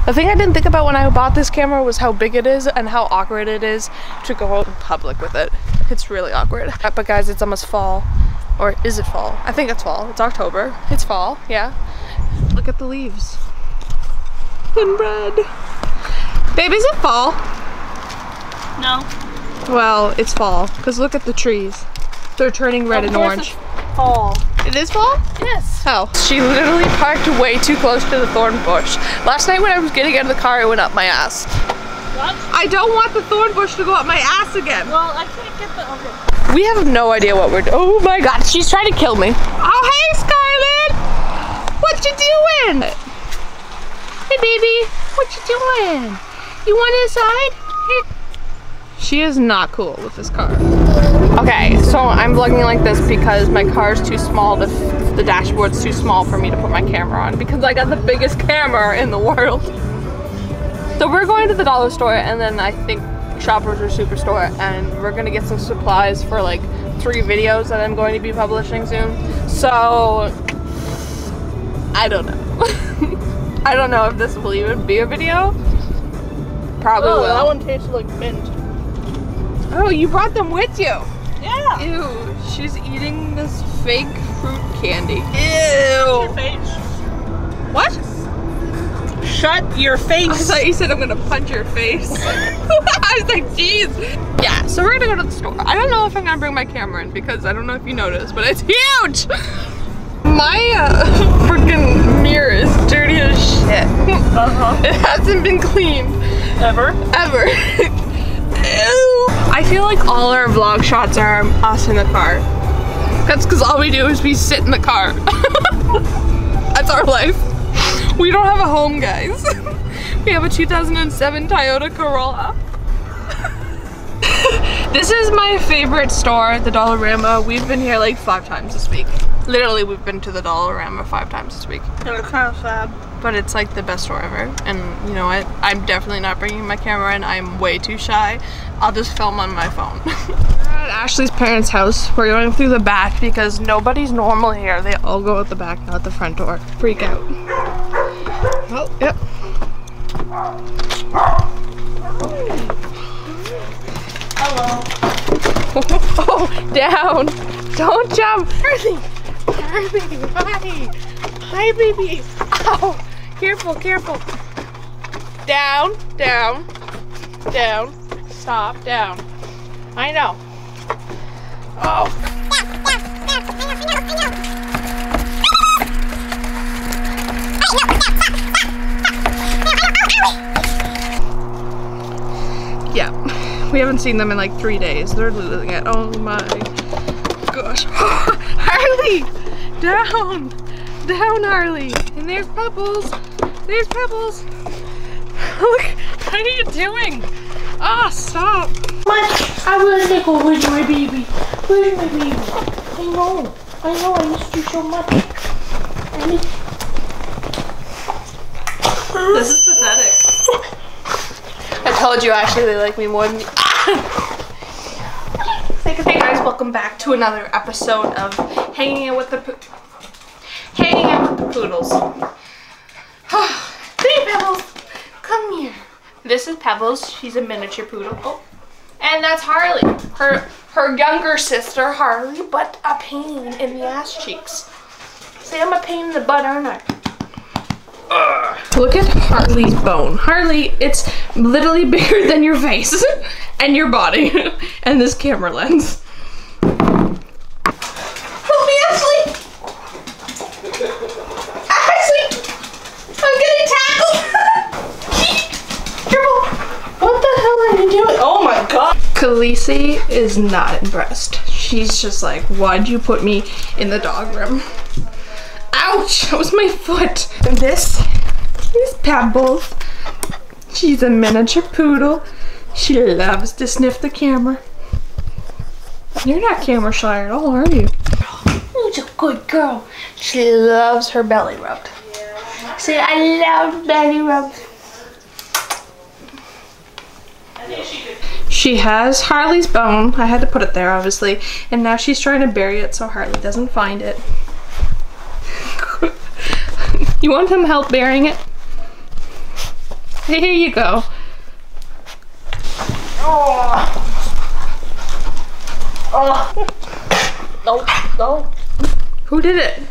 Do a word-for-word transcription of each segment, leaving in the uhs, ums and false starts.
The thing I didn't think about when I bought this camera was how big it is and how awkward it is to go out in public with it. It's really awkward. But guys, it's almost fall. Or is it fall? I think it's fall. It's October. It's fall, yeah. Look at the leaves. And red. Babe, is it fall? No. Well, it's fall. Because look at the trees. They're turning red and orange. Fall. It is fall? Yes. Oh. She literally parked way too close to the thorn bush. Last night when I was getting out of the car, it went up my ass. What? I don't want the thorn bush to go up my ass again. Well, I can't get the okay. We have no idea what we're doing. Oh my god, she's trying to kill me. Oh, hey, Scarlett! What you doing? Hey, baby. What you doing? You want inside? Hey. She is not cool with this car. Okay, so I'm vlogging like this because my car is too small. The, the dashboard's too small for me to put my camera on because I got the biggest camera in the world. So we're going to the dollar store and then I think Shoppers or Superstore, and we're gonna get some supplies for like three videos that I'm going to be publishing soon. So I don't know. I don't know if this will even be a video. Probably oh, will. That one tastes like mint. Oh, you brought them with you? Yeah. Ew, she's eating this fake fruit candy. Your Ew. face. What? Shut your face. I thought you said I'm gonna punch your face. I was like, jeez. Yeah, so we're gonna go to the store. I don't know if I'm gonna bring my camera in because I don't know if you noticed, but it's huge. My uh, freaking mirror is dirty as shit. Uh-huh. It hasn't been cleaned. Ever? Ever. Ew. I feel like all our vlog shots are us in the car. That's because all we do is we sit in the car. That's our life. We don't have a home, guys. We have a two thousand seven Toyota Corolla. This is my favorite store, the Dollarama. We've been here like five times this week. Literally, we've been to the Dollarama five times this week. And it's kind of sad. But it's like the best store ever. And you know what? I'm definitely not bringing my camera in. I'm way too shy. I'll just film on my phone. We're at Ashley's parents' house. We're going through the back because nobody's normal here. They all go out the back, not the front door. Freak out. Oh, yep. Hello. Oh, down. Don't jump. Harley. Harley, hi. Hi, baby. Ow. Careful, careful. Down, down, down. Stop, down. I know. Oh. Yeah, we haven't seen them in like three days. They're losing it. Oh my gosh. Harley! Down! Down, Harley! And there's Pebbles! There's Pebbles! Look, what are you doing? Ah, oh, stop! What? I want to go. Where's my baby? Where's my baby? I know. I know. I missed you so much. I miss This is pathetic. I told you, actually, they like me more than you. Hey guys, welcome back to another episode of Hanging Out with the po Hanging Out with the Poodles. Hey Pebbles, come here. This is Pebbles. She's a miniature poodle. Oh, and that's Harley. Her her younger sister, Harley, but a pain in the ass cheeks. Say I'm a pain in the butt, aren't I? Ugh. Look at Harley's bone. Harley, it's literally bigger than your face and your body and this camera lens. Help me, Ashley! Ashley! I'm getting tackled! Careful! What the hell are you doing? Oh my god! Khaleesi is not impressed. She's just like, why'd you put me in the dog room? Ouch! That was my foot. And this is Pebbles. She's a miniature poodle. She loves to sniff the camera. You're not camera shy at all, are you? Who's a good girl? She loves her belly rubbed. Say, I love belly rubs. She has Harley's bone. I had to put it there, obviously. And now she's trying to bury it so Harley doesn't find it. You want some help burying it? Here you go. Oh. Oh. No, no. Who did it?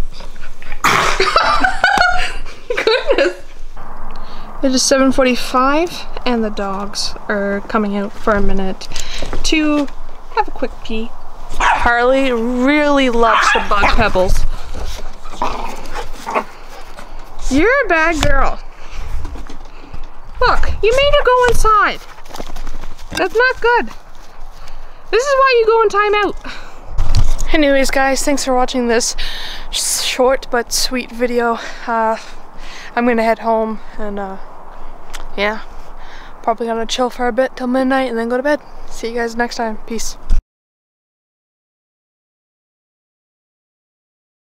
Goodness. It is seven forty-five and the dogs are coming out for a minute to have a quick pee. Harley really loves the bug pebbles. You're a bad girl. Look, you made her go inside. That's not good. This is why you go in timeout. Anyways, guys, thanks for watching this short but sweet video. Uh, I'm gonna head home and uh, yeah, probably gonna chill for a bit till midnight and then go to bed. See you guys next time. Peace.